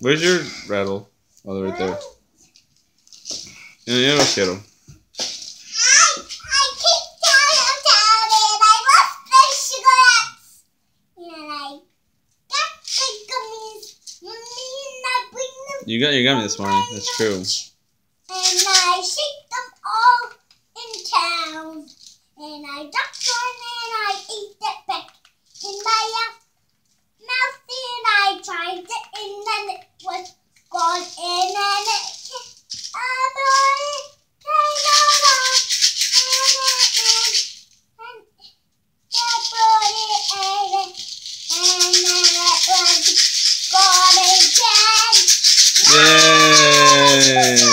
Where's your rattle? Oh, they're right there. Yo no quiero. You got your gummy this morning. That's true. And I shake them all in town. And I duck one and I eat it back in my mouth. And I tried it and then it was gone. And then it Yay!